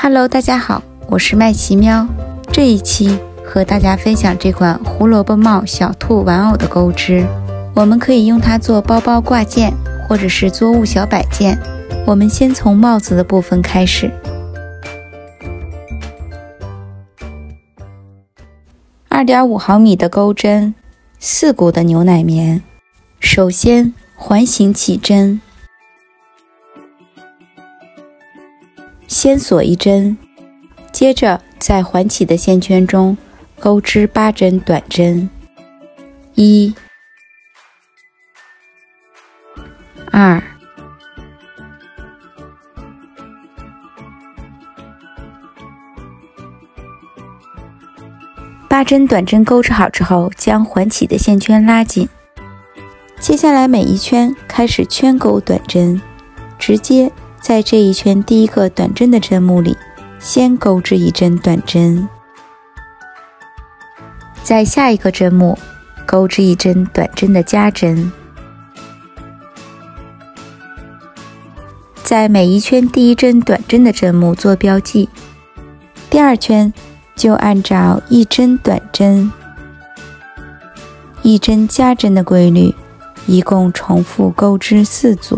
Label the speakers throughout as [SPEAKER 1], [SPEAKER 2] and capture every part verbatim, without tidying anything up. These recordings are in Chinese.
[SPEAKER 1] Hello， 大家好，我是麦奇喵。这一期和大家分享这款胡萝卜帽小兔玩偶的钩织，我们可以用它做包包挂件，或者是作物小摆件。我们先从帽子的部分开始。二点五毫米的钩针，四股的牛奶棉。首先环形起针，先锁一针，接着在环起的线圈中钩织八针短针。一、二、八针短针钩织好之后，将环起的线圈拉紧。接下来每一圈开始圈钩短针，直接在这一圈第一个短针的针目里先钩织一针短针，在下一个针目钩织一针短针的加针，在每一圈第一针短针的针目做标记。第二圈就按照一针短针一针加针的规律，一共重复钩织四组，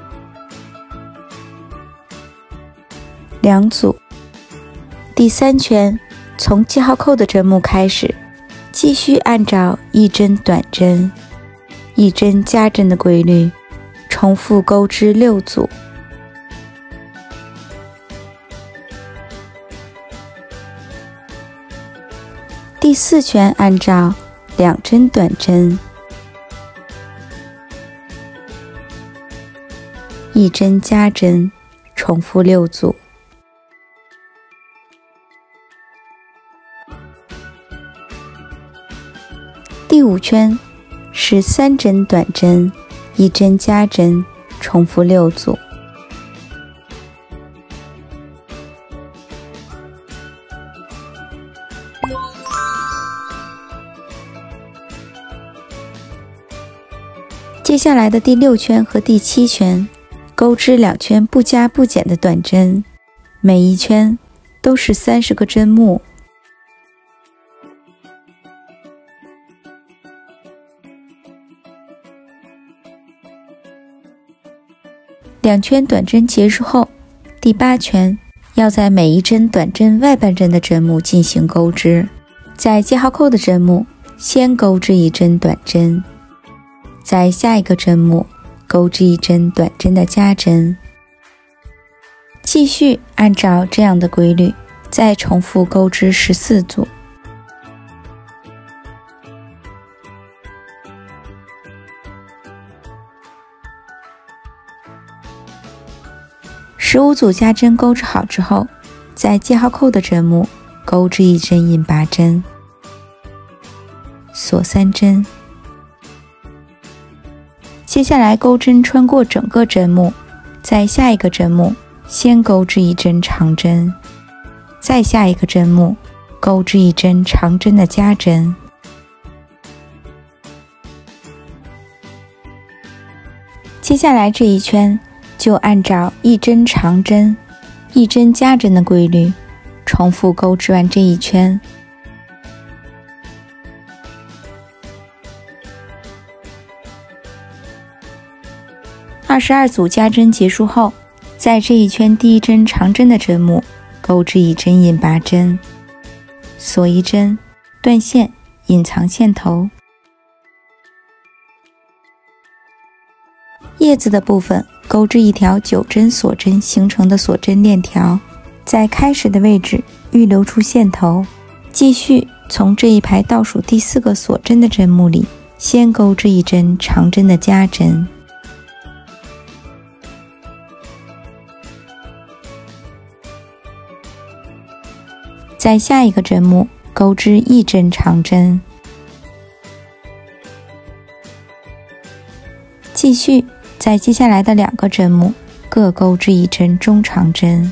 [SPEAKER 1] 两组。第三圈从记号扣的针目开始，继续按照一针短针一针加针的规律，重复钩织六组。第四圈按照两针短针一针加针，重复六组。第五圈是三针短针一针加针，重复六组。接下来的第六圈和第七圈钩织两圈不加不减的短针，每一圈都是三十个针目。两圈短针结束后，第八圈要在每一针短针外半针的针目进行钩织。在记号扣的针目先钩织一针短针，在下一个针目钩织一针短针的加针，继续按照这样的规律再重复钩织十四组。十五组加针钩织好之后，在记号扣的针目钩织一针引拔针，锁三针。接下来钩针穿过整个针目，在下一个针目先钩织一针长针，再下一个针目钩织一针长针的加针。接下来这一圈就按照一针长针一针加针的规律重复钩织完这一圈。二十二组加针结束后，在这一圈第一针长针的针目钩织一针引拔针，锁一针，断线，隐藏线头。叶子的部分钩织一条九针锁针形成的锁针链条，在开始的位置预留出线头，继续从这一排倒数第四个锁针的针目里先钩织一针长针的加针，在下一个针目钩织一针长针，继续在接下来的两个针目各钩织一针中长针，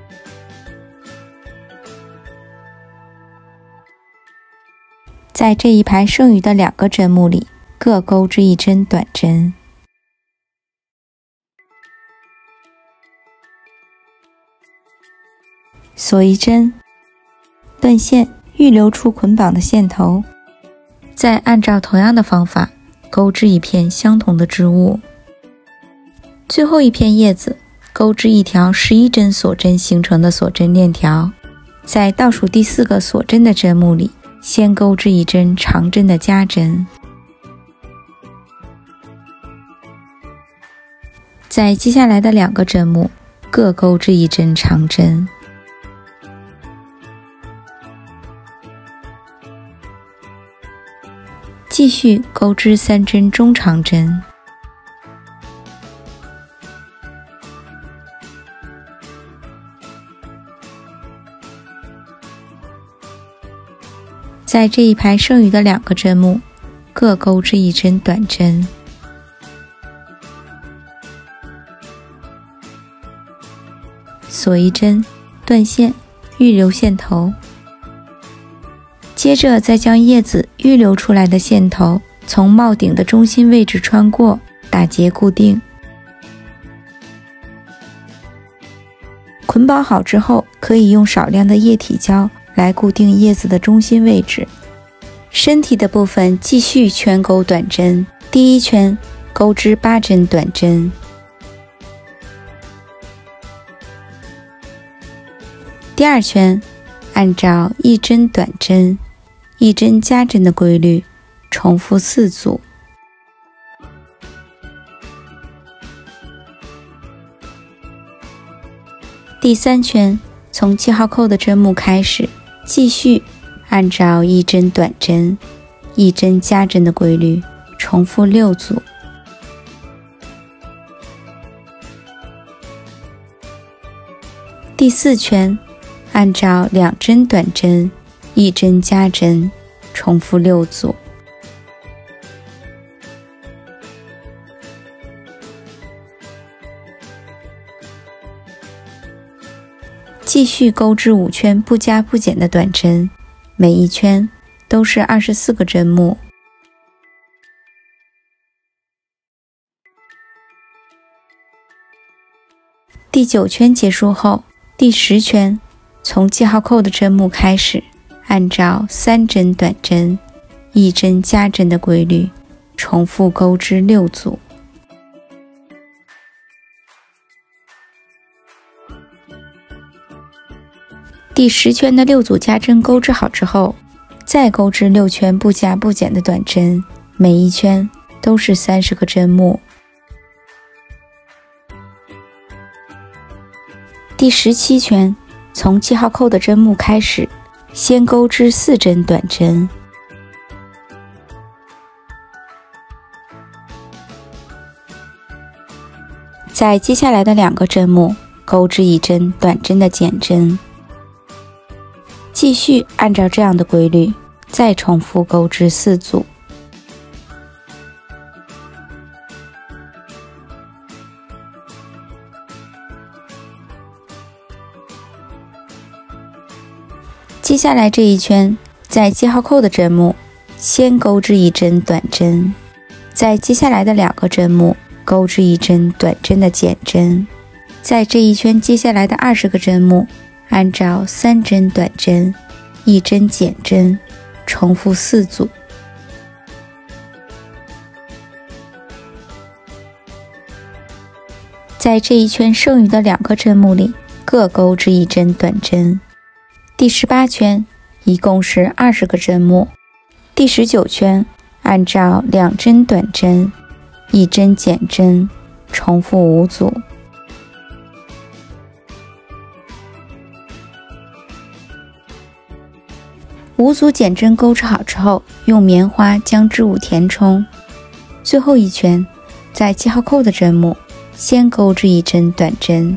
[SPEAKER 1] 在这一排剩余的两个针目里各钩织一针短针。 锁一针，断线，预留出捆绑的线头，再按照同样的方法钩织一片相同的织物。最后一片叶子钩织一条十一针锁针形成的锁针链条，在倒数第四个锁针的针目里，先钩织一针长针的夹针，在接下来的两个针目各钩织一针长针，继续钩织三针中长针，在这一排剩余的两个针目各钩织一针短针，锁一针，断线，预留线头。接着再将叶子预留出来的线头从帽顶的中心位置穿过，打结固定。捆绑好之后，可以用少量的液体胶来固定叶子的中心位置。身体的部分继续圈钩短针，第一圈钩织八针短针，第二圈按照一针短针一针夹针的规律重复四组。第三圈从记号扣的针目开始，继续按照一针短针一针夹针的规律重复六组。第四圈按照两针短针一针夹针重复六组。继续钩织五圈不加不减的短针，每一圈都是二十四个针目。第九圈结束后，第十圈从记号扣的针目开始，按照三针短针一针夹针的规律重复钩织六组。第十圈的六组夹针钩织好之后，再钩织六圈不加不减的短针，每一圈都是三十个针目。第十七圈从记号扣的针目开始，先钩织四针短针，在接下来的两个针目钩织一针短针的减针，继续按照这样的规律再重复钩织四组。接下来这一圈，在记号扣的针目先钩织一针短针，在接下来的两个针目钩织一针短针的减针，在这一圈接下来的二十个针目按照三针短针一针减针重复四组。在这一圈剩余的两个针目里各钩织一针短针。第十八圈一共是二十个针目。第十九圈按照两针短针一针减针重复五组。五组减针钩织好之后，用棉花将织物填充。最后一圈在记号扣的针目先钩织一针短针，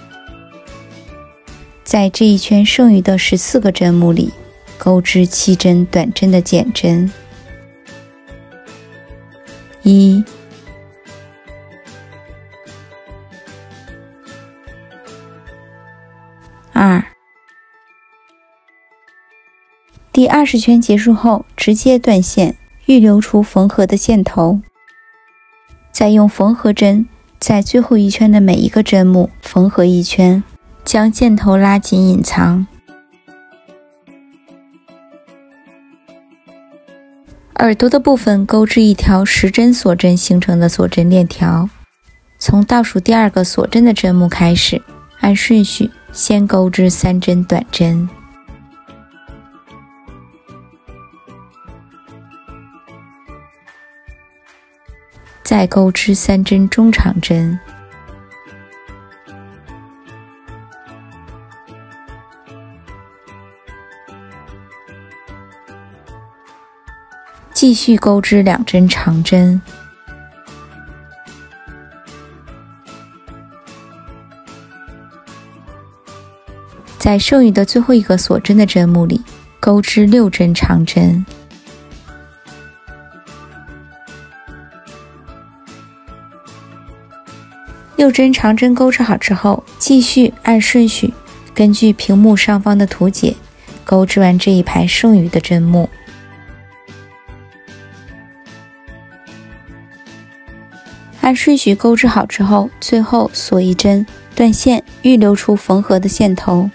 [SPEAKER 1] 在这一圈剩余的十四个针目里钩织七针短针的减针。一、二。第二十圈结束后，直接断线，预留出缝合的线头。再用缝合针在最后一圈的每一个针目缝合一圈， 将线头拉紧隐藏。耳朵的部分钩织一条十针锁针形成的锁针链条，从倒数第二个锁针的针目开始，按顺序先钩织三针短针，再钩织三针中长针，继续钩织两针长针，在剩余的最后一个锁针的针目里钩织六针长针。六针长针钩织好之后，继续按顺序根据屏幕上方的图解钩织完这一排剩余的针目。按顺序钩织好之后，最后锁一针断线，预留出缝合的线头。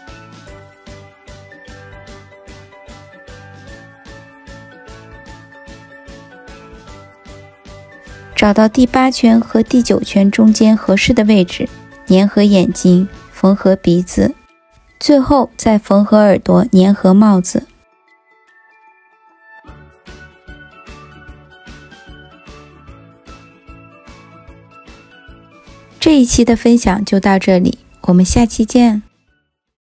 [SPEAKER 1] 找到第八圈和第九圈中间合适的位置，粘合眼睛，缝合鼻子，最后再缝合耳朵，粘合帽子。这一期的分享就到这里，我们下期见。